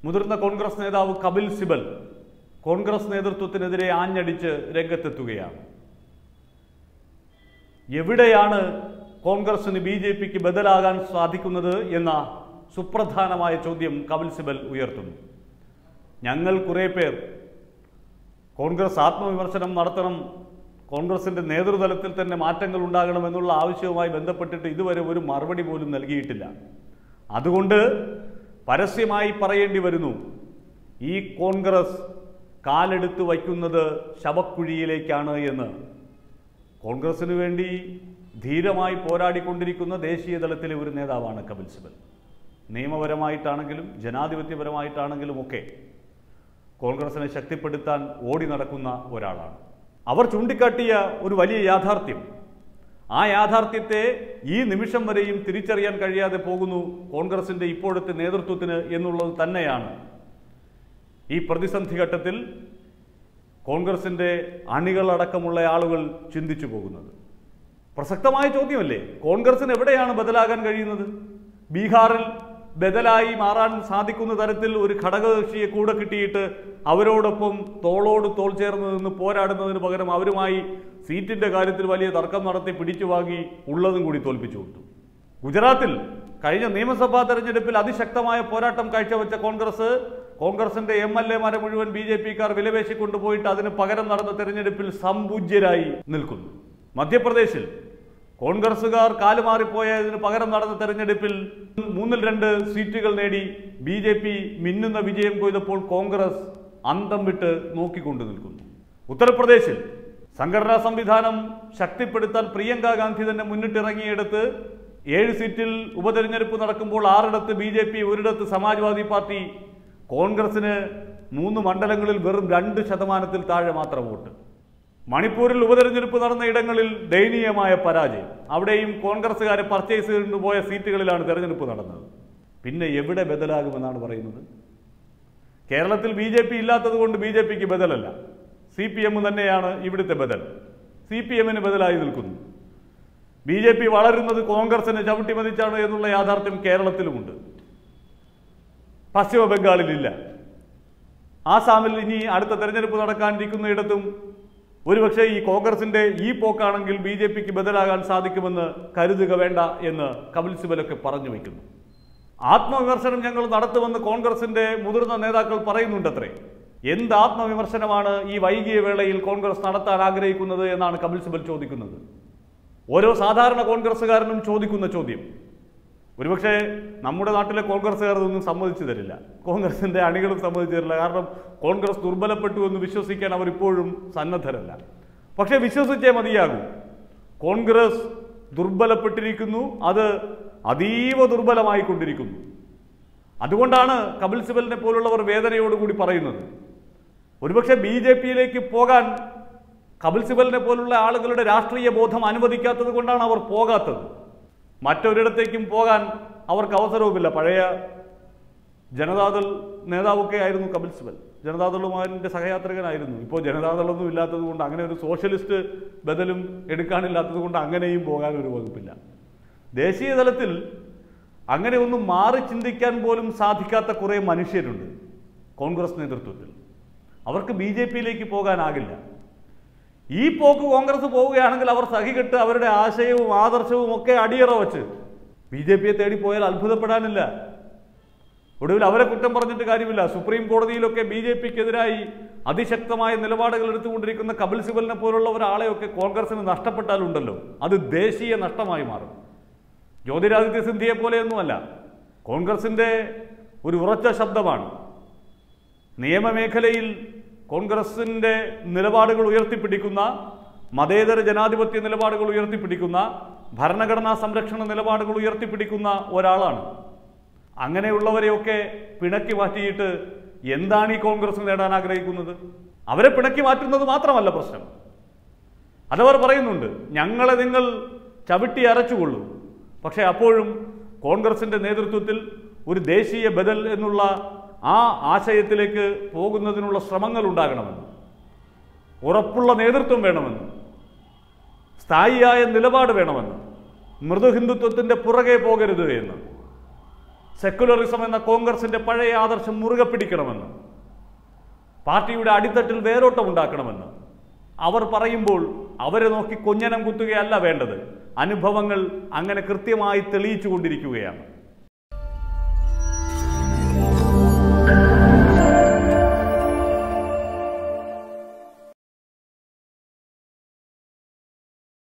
മുതിർന്ന കോൺഗ്രസ് നേതാവ് കപിൽ സിബൽ കോൺഗ്രസ് നേതൃത്വത്തിനെതിരെ ആഞ്ഞടിച്ച് രംഗത്തെത്തുകയാണ്. എവിടെയാണ് കോൺഗ്രസിന് ബി.ജെ.പിക്ക് ബദലാകാൻ സാധിക്കുന്നത് എന്ന സുപ്രധാനമായ ചോദ്യം കപിൽ സിബൽ ഉയർത്തുന്നു. ഞങ്ങൾ കുറേ പേർ കോൺഗ്രസ് ആത്മവിമർശനം നടത്തണം, കോൺഗ്രസിൻ്റെ നേതൃതലത്തിൽ തന്നെ മാറ്റങ്ങൾ ഉണ്ടാകണമെന്നുള്ള ആവശ്യവുമായി ബന്ധപ്പെട്ടിട്ട് ഇതുവരെ ഒരു മറുപടി പോലും നൽകിയിട്ടില്ല. അതുകൊണ്ട് പരസ്യമായി പറയേണ്ടി വരുന്നു, ഈ കോൺഗ്രസ് കാലെടുത്ത് വയ്ക്കുന്നത് ശവക്കുഴിയിലേക്കാണ് എന്ന്. കോൺഗ്രസിന് വേണ്ടി ധീരമായി പോരാടിക്കൊണ്ടിരിക്കുന്ന ദേശീയ തലത്തിലെ ഒരു നേതാവാണ് കപിൽ സിബൽ. നിയമപരമായിട്ടാണെങ്കിലും ജനാധിപത്യപരമായിട്ടാണെങ്കിലും ഒക്കെ കോൺഗ്രസിനെ ശക്തിപ്പെടുത്താൻ ഓടി നടക്കുന്ന ഒരാളാണ്. അവർ ചൂണ്ടിക്കാട്ടിയ ഒരു വലിയ യാഥാർത്ഥ്യം, ആ യാഥാർത്ഥ്യത്തെ ഈ നിമിഷം വരെയും തിരിച്ചറിയാൻ കഴിയാതെ പോകുന്നു കോൺഗ്രസിൻ്റെ ഇപ്പോഴത്തെ നേതൃത്വത്തിന് എന്നുള്ളത് തന്നെയാണ് ഈ പ്രതിസന്ധി ഘട്ടത്തിൽ കോൺഗ്രസിൻ്റെ അണികളടക്കമുള്ള ആളുകൾ ചിന്തിച്ചു പോകുന്നത്. പ്രസക്തമായ ചോദ്യമല്ലേ, കോൺഗ്രസിന് എവിടെയാണ് ബദലാകാൻ കഴിയുന്നത്? ബീഹാറിൽ ബദലായി മാറാൻ സാധിക്കുന്ന തരത്തിൽ ഒരു ഘടകകക്ഷിയെ കൂടെ കിട്ടിയിട്ട് അവരോടൊപ്പം തോളോട് തോൾ ചേർന്ന് നിന്ന് പോരാടുന്നതിന് പകരം അവരുമായി സീറ്റിൻ്റെ കാര്യത്തിൽ വലിയ തർക്കം നടത്തി പിടിച്ചു വാങ്ങി ഉള്ളതും കൂടി തോൽപ്പിച്ചു കൊടുത്തു. ഗുജറാത്തിൽ കഴിഞ്ഞ നിയമസഭാ തെരഞ്ഞെടുപ്പിൽ അതിശക്തമായ പോരാട്ടം കാഴ്ചവെച്ച കോൺഗ്രസിന്റെ MLA-മാരെ മുഴുവൻ ബി.ജെ.പിക്കാർ വിലപേശിക്കൊണ്ടുപോയിട്ട് അതിന് പകരം നടന്ന തെരഞ്ഞെടുപ്പിൽ സംപൂജ്യരായി നിൽക്കുന്നു. മധ്യപ്രദേശിൽ കോൺഗ്രസുകാർ കാലുമാറിപ്പോയതിന് പകരം നടന്ന തെരഞ്ഞെടുപ്പിൽ 3-2 സീറ്റുകൾ നേടി ബി.ജെ.പി മിന്നുന്ന വിജയം കൊയ്തപ്പോൾ കോൺഗ്രസ് അന്തം വിട്ട് നോക്കിക്കൊണ്ടു നിൽക്കുന്നു. ഉത്തർപ്രദേശിൽ സംഘടനാ സംവിധാനം ശക്തിപ്പെടുത്താൻ പ്രിയങ്ക ഗാന്ധി തന്നെ മുന്നിട്ടിറങ്ങിയെടുത്ത് 7 സീറ്റിൽ ഉപതെരഞ്ഞെടുപ്പ് നടക്കുമ്പോൾ 6 ബി.ജെ.പി, 1 സമാജ്വാദി പാർട്ടി. കോൺഗ്രസിന് 3 മണ്ഡലങ്ങളിൽ വെറും 2% താഴെ മാത്രം വോട്ട്. മണിപ്പൂരിൽ ഉപതെരഞ്ഞെടുപ്പ് നടന്ന ഇടങ്ങളിൽ ദയനീയമായ പരാജയം. അവിടെയും കോൺഗ്രസ്സുകാരെ പർച്ചേസ് ചെയ്തുപോയ സീറ്റുകളിലാണ് തെരഞ്ഞെടുപ്പ് നടന്നത്. പിന്നെ എവിടെ ബദലാകുമെന്നാണ് പറയുന്നത്? കേരളത്തിൽ ബി.ജെ.പി ഇല്ലാത്തത് കൊണ്ട് ബി.ജെ.പിക്ക് ബദലല്ല, CPM തന്നെയാണ് ഇവിടുത്തെ ബദൽ. CPM-ന് ബദലായി നിൽക്കുന്നു. ബി.ജെ.പി വളരുന്നത് കോൺഗ്രസിനെ ചവിട്ടിമതിച്ചാണ് എന്നുള്ള യാഥാർത്ഥ്യം കേരളത്തിലുമുണ്ട്. പശ്ചിമ ബംഗാളിലില്ല. ആസാമിൽ ഇനി അടുത്ത തെരഞ്ഞെടുപ്പ് നടക്കാനിരിക്കുന്നയിടത്തും ഒരുപക്ഷെ ഈ കോൺഗ്രസിന്റെ ഈ പോക്കാണെങ്കിൽ ബി.ജെ.പിക്ക് ബദലാകാൻ സാധിക്കുമെന്ന് കരുതുക വേണ്ട എന്ന് കപിൽ സിബലൊക്കെ പറഞ്ഞു വയ്ക്കുന്നു. ആത്മവിമർശനം ഞങ്ങൾ നടത്തുമെന്ന് കോൺഗ്രസിന്റെ മുതിർന്ന നേതാക്കൾ പറയുന്നുണ്ടത്രേ. എന്ത് ആത്മവിമർശനമാണ് ഈ വൈകിയ വേളയിൽ കോൺഗ്രസ് നടത്താൻ ആഗ്രഹിക്കുന്നത് എന്നാണ് കപിൽ സിബൽ ചോദിക്കുന്നത്. ഓരോ സാധാരണ കോൺഗ്രസ്സുകാരനും ചോദിക്കുന്ന ചോദ്യം. ഒരുപക്ഷെ നമ്മുടെ നാട്ടിലെ കോൺഗ്രസ്സുകാർ ഇതൊന്നും സമ്മതിച്ചു തരില്ല, കോൺഗ്രസിന്റെ അണികളും സമ്മതിച്ചു തരില്ല. കാരണം കോൺഗ്രസ് ദുർബലപ്പെട്ടു എന്ന് വിശ്വസിക്കാൻ അവർ ഇപ്പോഴും സന്നദ്ധരല്ല. പക്ഷെ വിശ്വസിച്ചേ മതിയാകൂ. കോൺഗ്രസ് ദുർബലപ്പെട്ടിരിക്കുന്നു, അത് അതീവ ദുർബലമായിക്കൊണ്ടിരിക്കുന്നു. അതുകൊണ്ടാണ് കപിൽ സിബലിനെ പോലുള്ളവർ വേദനയോടുകൂടി പറയുന്നത്. ഒരുപക്ഷെ ബി.ജെ.പിയിലേക്ക് പോകാൻ കപിൽ സിബലിനെ പോലുള്ള ആളുകളുടെ രാഷ്ട്രീയ ബോധം അനുവദിക്കാത്തത് കൊണ്ടാണ് അവർ പോകാത്തത്. മറ്റൊരിടത്തേക്കും പോകാൻ അവർക്ക് അവസരവുമില്ല. പഴയ ജനതാദൾ നേതാവൊക്കെ ആയിരുന്നു കപിൽ സിബൽ, ജനതാദളുമാരുടെ സഹയാത്രികനായിരുന്നു. ഇപ്പോൾ ജനതാദളൊന്നും ഇല്ലാത്തത് കൊണ്ട്, അങ്ങനെ ഒരു സോഷ്യലിസ്റ്റ് ബദലും എടുക്കാനില്ലാത്തത് കൊണ്ട് അങ്ങനെയും പോകാൻ ഒരു വകുപ്പില്ല. ദേശീയ തലത്തിൽ അങ്ങനെ ഒന്നും മാറി ചിന്തിക്കാൻ പോലും സാധിക്കാത്ത കുറേ മനുഷ്യരുണ്ട് കോൺഗ്രസ് നേതൃത്വത്തിൽ. അവർക്ക് ബി.ജെ.പിയിലേക്ക് പോകാനാകില്ല. ഈ പോക്ക് കോൺഗ്രസ് പോവുകയാണെങ്കിൽ അവർ സഹികെട്ട് അവരുടെ ആശയവും ആദർശവും ഒക്കെ അടിയറ വച്ച് ബി.ജെ.പിയെ തേടിപ്പോയാൽ അത്ഭുതപ്പെടാനില്ല. ഒടുവിൽ അവരെ കുറ്റം പറഞ്ഞിട്ട് കാര്യമില്ല. സുപ്രീം കോടതിയിലൊക്കെ ബി.ജെ.പിക്കെതിരായി അതിശക്തമായ നിലപാടുകൾ എടുത്തുകൊണ്ടിരിക്കുന്ന കപിൽ സിബലിനെ പോലുള്ള ഒരാളെയൊക്കെ കോൺഗ്രസിന് നഷ്ടപ്പെട്ടാലുണ്ടല്ലോ, അത് ദേശീയ നഷ്ടമായി മാറും. ജ്യോതിരാദിത്യ സിന്ധ്യയെ പോലെയൊന്നുമല്ല, കോൺഗ്രസിൻ്റെ ഒരു ഉറച്ച ശബ്ദമാണ്. നിയമമേഖലയിൽ കോൺഗ്രസിൻ്റെ നിലപാടുകൾ ഉയർത്തിപ്പിടിക്കുന്ന, മതേതര ജനാധിപത്യ നിലപാടുകൾ ഉയർത്തിപ്പിടിക്കുന്ന, ഭരണഘടനാ സംരക്ഷണ നിലപാടുകൾ ഉയർത്തിപ്പിടിക്കുന്ന ഒരാളാണ്. അങ്ങനെയുള്ളവരെയൊക്കെ പിണക്കി മാറ്റിയിട്ട് എന്താണ് ഈ കോൺഗ്രസ് നേടാൻ ആഗ്രഹിക്കുന്നത്? അവരെ പിണക്കി മാറ്റുന്നത് മാത്രമല്ല പ്രശ്നം. അതവർ പറയുന്നുണ്ട്, ഞങ്ങളെ നിങ്ങൾ ചവിട്ടി അരച്ചുകൊള്ളൂ, പക്ഷേ അപ്പോഴും കോൺഗ്രസിൻ്റെ നേതൃത്വത്തിൽ ഒരു ദേശീയ ബദൽ എന്നുള്ള ആ ആശയത്തിലേക്ക് പോകുന്നതിനുള്ള ശ്രമങ്ങൾ ഉണ്ടാകണമെന്ന്, ഉറപ്പുള്ള നേതൃത്വം വേണമെന്ന്, സ്ഥായിയായ നിലപാട് വേണമെന്ന്, മൃദുഹിന്ദുത്വത്തിൻ്റെ പുറകെ പോകരുത് എന്ന്, സെക്കുലറിസം എന്ന കോൺഗ്രസിന്റെ പഴയ ആദർശം മുറുകെ പിടിക്കണമെന്ന്, പാർട്ടിയുടെ അടിത്തട്ടിൽ വേരോട്ടം ഉണ്ടാക്കണമെന്ന് അവർ പറയുമ്പോൾ അവരെ നോക്കി കൊഞ്ഞനം കുത്തുകയല്ല വേണ്ടത്. അനുഭവങ്ങൾ അങ്ങനെ കൃത്യമായി തെളിയിച്ചു കൊണ്ടിരിക്കുകയാണ്.